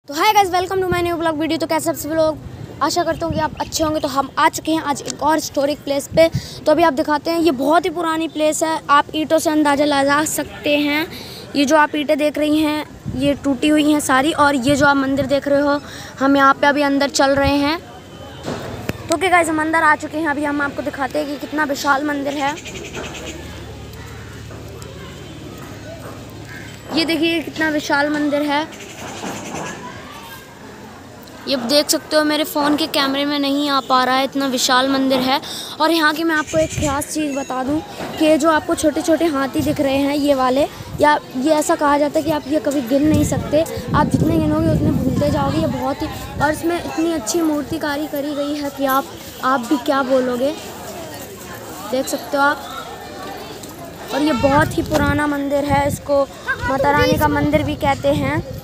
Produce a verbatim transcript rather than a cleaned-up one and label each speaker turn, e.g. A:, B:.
A: तो hi guys, welcome to my new blog video. तो कैसे आप सभी लोग, आशा करता हूँ कि आप अच्छे होंगे। तो हम आ चुके हैं आज एक और हिस्टोरिक प्लेस पे। तो अभी आप दिखाते हैं, ये बहुत ही पुरानी प्लेस है। आप ईंटों से अंदाज़ा लगा सकते हैं। ये जो आप ईंटें देख रही हैं ये टूटी हुई हैं सारी, और ये जो आप मंदिर देख रहे हो हम यहाँ पे अभी अंदर चल रहे हैं। तो ओके गाइस, हम अंदर आ चुके हैं। अभी हम आपको दिखाते हैं कि कितना विशाल मंदिर है। ये देखिए कितना विशाल मंदिर है। ये देख सकते हो, मेरे फ़ोन के कैमरे में नहीं आ पा रहा है, इतना विशाल मंदिर है। और यहाँ की मैं आपको एक खास चीज़ बता दूँ कि जो आपको छोटे छोटे हाथी दिख रहे हैं ये वाले, या ये ऐसा कहा जाता है कि आप ये कभी गिन नहीं सकते। आप जितने गिनोगे उतने भूलते जाओगे। ये बहुत ही, और इसमें इतनी अच्छी मूर्तिकारी करी गई है कि आप आप भी क्या बोलोगे, देख सकते हो आप। और ये बहुत ही पुराना मंदिर है, इसको माता रानी का मंदिर भी कहते हैं।